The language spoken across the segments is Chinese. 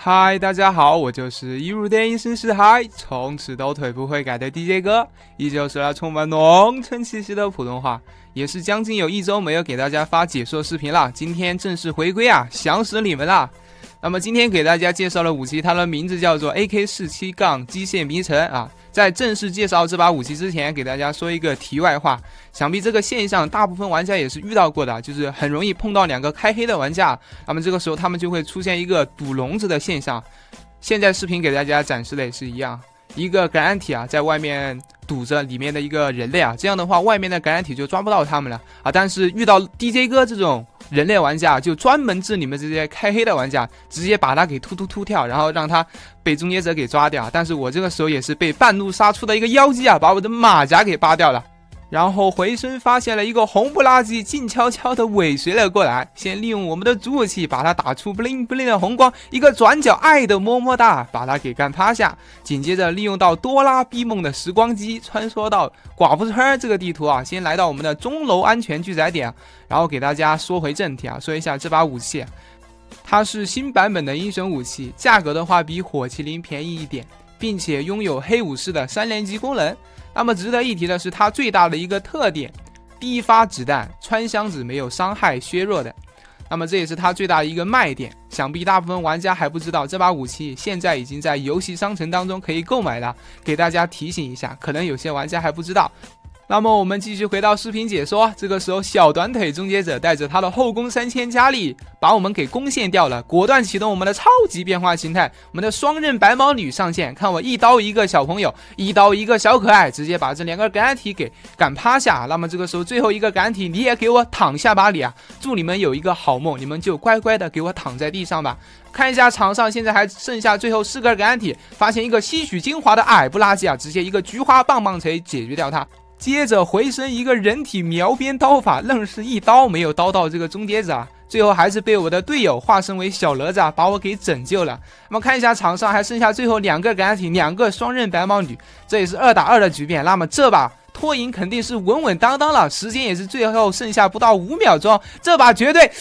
嗨，大家好，我就是一入电影深似海，从此都腿不会改的 DJ 哥，依旧是那充满农村气息的普通话，也是将近有1周没有给大家发解说视频了，今天正式回归啊，想死你们了。那么今天给大家介绍的武器，它的名字叫做 AK47- 机械迷城啊。在正式介绍这把武器之前，给大家说一个题外话，想必这个现象大部分玩家也是遇到过的，就是很容易碰到2个开黑的玩家，那么这个时候他们就会出现一个堵笼子的现象。现在视频给大家展示的也是一样，一个感染体啊在外面堵着里面的一个人类啊，这样的话外面的感染体就抓不到他们了啊。但是遇到 DJ 哥这种人类玩家，就专门治你们这些开黑的玩家，直接把他给突跳，然后让他被终结者给抓掉。但是我这个时候也是被半路杀出的一个妖姬啊，把我的马甲给扒掉了。然后回身发现了一个红不拉几，静悄悄的尾随了过来，先利用我们的主武器把他打出 bling bling 的红光，一个转角爱的么么哒把他给干趴下，紧接着利用到哆啦 A 梦的时光机穿梭到寡妇村这个地图啊，先来到我们的钟楼安全拒载点，然后给大家说回正题啊，说一下这把武器，它是新版本的英雄武器，价格的话比火麒麟便宜一点，并且拥有黑武士的3连击功能。那么值得一提的是，它最大的一个特点，第一发子弹穿箱子没有伤害削弱的，那么这也是它最大的一个卖点。想必大部分玩家还不知道，这把武器现在已经在游戏商城当中可以购买了，给大家提醒一下，可能有些玩家还不知道。那么我们继续回到视频解说，这个时候小短腿终结者带着他的后宫3000佳丽把我们给攻陷掉了，果断启动我们的超级变化形态，我们的双刃白毛女上线，看我一刀一个小朋友，一刀一个小可爱，直接把这2个感染体给赶趴下。那么这个时候最后一个感染体你也给我躺下吧你啊，祝你们有一个好梦，你们就乖乖的给我躺在地上吧。看一下场上现在还剩下最后4个感染体，发现一个吸取精华的矮不拉几啊，直接一个菊花棒棒锤解决掉他，接着回身一个人体描边刀法，愣是一刀没有刀到这个终结者啊，最后还是被我的队友化身为小哪吒把我给拯救了。那么看一下场上还剩下最后2个感染体，2个双刃白毛女，这也是2打2的局面。那么这把拖赢肯定是稳稳当当了，时间也是最后剩下不到5秒钟，这把绝对，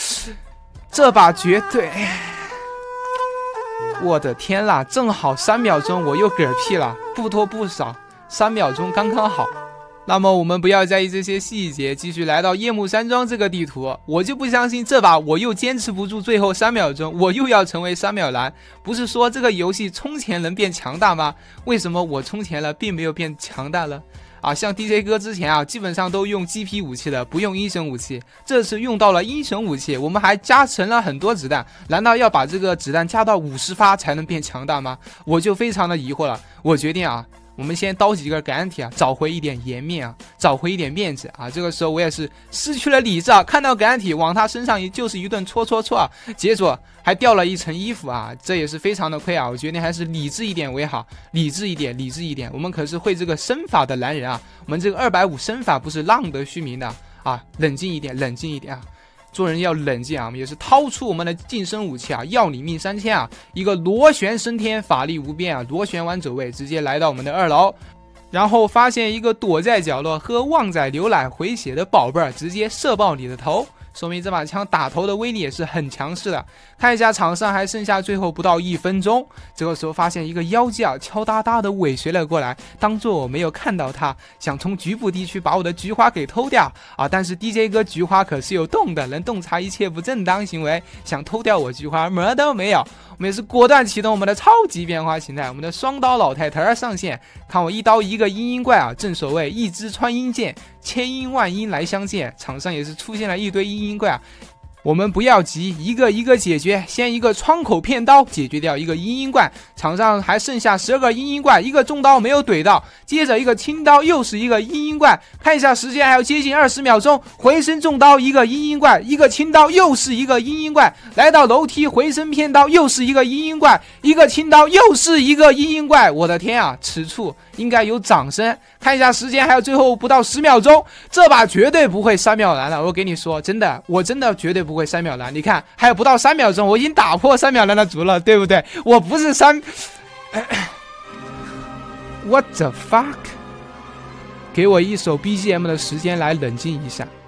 我的天啦，正好3秒钟我又嗝屁了，不多不少，3秒钟刚刚好。那么我们不要在意这些细节，继续来到夜幕山庄这个地图，我就不相信这把我又坚持不住最后3秒钟，我又要成为3秒蓝。不是说这个游戏充钱能变强大吗？为什么我充钱了并没有变强大了啊？像 DJ 哥之前啊基本上都用 GP 武器的，不用英雄武器，这次用到了英雄武器，我们还加成了很多子弹，难道要把这个子弹加到50发才能变强大吗？我就非常的疑惑了。我决定啊，我们先刀几个感染体啊，找回一点颜面啊，找回一点面子啊。这个时候我也是失去了理智啊，看到感染体往他身上就是一顿戳啊，结果还掉了一层衣服啊，这也是非常的亏啊。我决定还是理智一点为好，理智一点，我们可是会这个身法的男人啊，我们这个250身法不是浪得虚名的啊，冷静一点啊。做人要冷静啊，我们也是掏出我们的近身武器啊，要你命3000啊，一个螺旋升天，法力无边啊，螺旋丸走位，直接来到我们的2楼，然后发现一个躲在角落喝旺仔牛奶回血的宝贝儿，直接射爆你的头，说明这把枪打头的威力也是很强势的。看一下场上还剩下最后不到1分钟，这个时候发现一个妖姬啊敲哒哒的尾随了过来，当做我没有看到他，想从局部地区把我的菊花给偷掉啊！但是 DJ 哥菊花可是有洞的，能洞察一切不正当行为，想偷掉我菊花门都没有。我们也是果断启动我们的超级变化形态，我们的双刀老太太上线，看我一刀一个阴怪啊！正所谓一支穿阴箭，千阴万阴来相见，场上也是出现了一堆阴怪啊！我们不要急，一个一个解决，先一个窗口片刀解决掉一个阴怪，场上还剩下12个阴怪，一个重刀没有怼到，接着一个轻刀又是一个阴怪，看一下时间还有接近20秒钟，回身重刀一个阴怪，一个轻刀又是一个阴怪，来到楼梯回身片刀又是一个阴怪，一个轻刀又是一个阴怪，我的天啊，此处应该有掌声。看一下时间还有最后不到10秒钟，这把绝对不会3秒蓝了，我给你说真的，我真的绝对不会3秒蓝。你看还有不到3秒钟，我已经打破3秒蓝的图了，对不对？我不是What the fuck， 给我一首 BGM 的时间来冷静一下。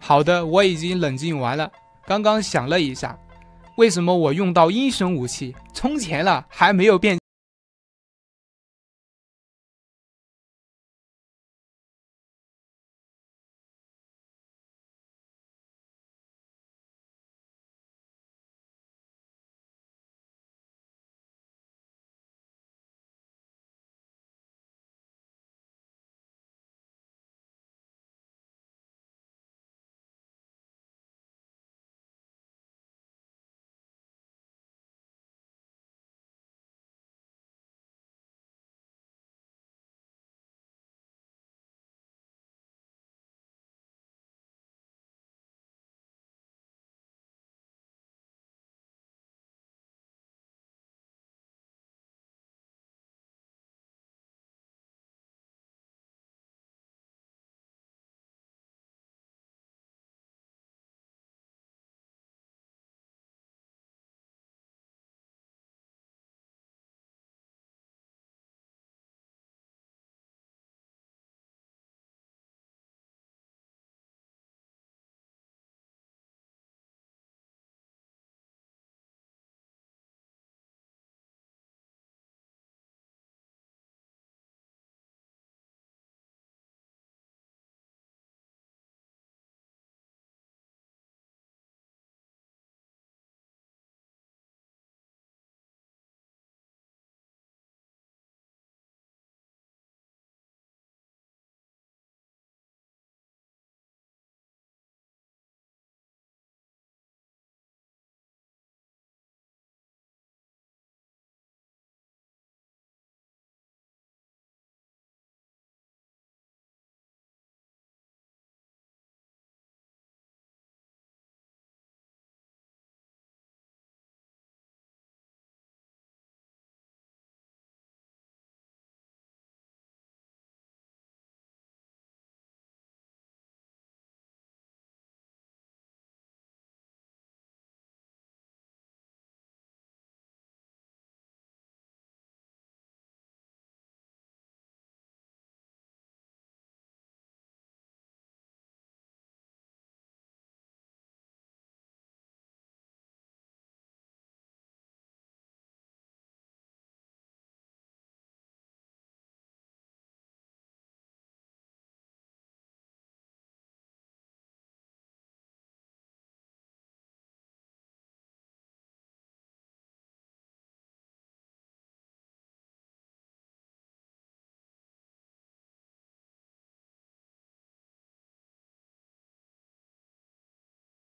好的，我已经冷静完了。刚刚想了一下，为什么我用到英雄武器充钱了还没有变